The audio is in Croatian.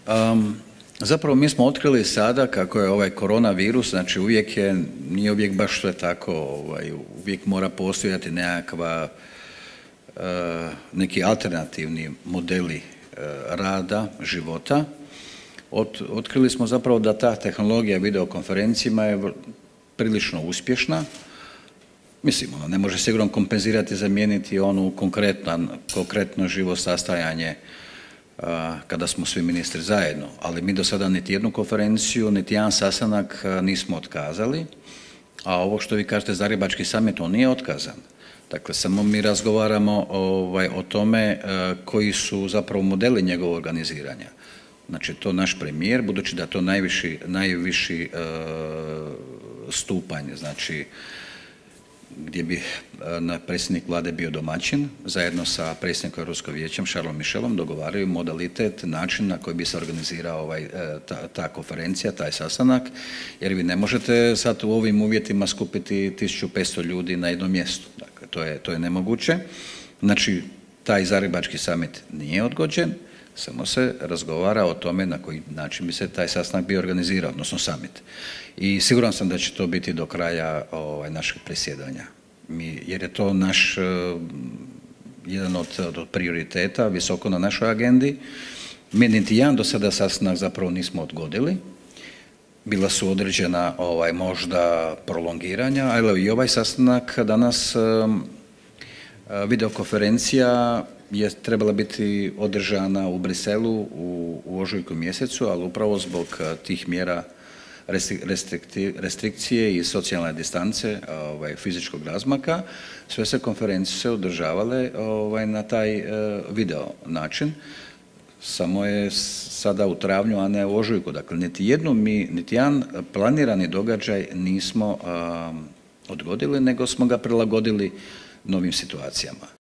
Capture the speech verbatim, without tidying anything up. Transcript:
Um, zapravo mi smo otkrili sada kako je ovaj koronavirus, znači uvijek je, nije uvijek baš sve tako, ovaj, uvijek mora postojati nekakva, uh, neki alternativni modeli uh, rada, života. Ot, otkrili smo zapravo da ta tehnologija videokonferencijama je prilično uspješna. Mislim, ono ne može sigurno kompenzirati, zamijeniti onu konkretan, konkretno živo sastajanje kada smo svi ministri zajedno, ali mi do sada niti jednu konferenciju, niti jedan sastanak nismo otkazali, a ovo što vi kažete Zagrebački samit, on nije otkazan. Dakle, samo mi razgovaramo ovaj, o tome koji su zapravo modeli njegovog organiziranja. Znači, to naš premijer, budući da je to najviši, najviši uh, stupanj, znači gdje bi na predsjednik vlade bio domaćin, zajedno sa predsjednikom Europskog vijeća Charlesom Michelom dogovaraju modalitet, način na koji bi se organizirao ovaj, ta, ta konferencija, taj sastanak, jer vi ne možete sad u ovim uvjetima skupiti tisuću petsto ljudi na jednom mjestu. Dakle, to je, to je nemoguće. Znači, taj Zagrebački samit nije odgođen, samo se razgovara o tome na koji način bi se taj sastanak bio organizirao, odnosno summit. I siguran sam da će to biti do kraja ovaj, našeg predsjedanja. Mi, jer je to naš, uh, jedan od, od prioriteta, visoko na našoj agendi. Mi niti jedan do sada sastanak zapravo nismo odgodili. Bila su određena ovaj, možda prolongiranja, ali i ovaj sastanak danas um, videokonferencija je trebala biti održana u Briselu u, u ožujku mjesecu, ali upravo zbog tih mjera restrikcije i socijalne distance, ovaj, fizičkog razmaka, sve se konferencije se održavale ovaj, na taj uh, video način. Samo je sada u travnju, a ne u ožujku. Dakle, niti jednu mi, niti jedan planirani događaj nismo uh, odgodili, nego smo ga prilagodili novim situacijama.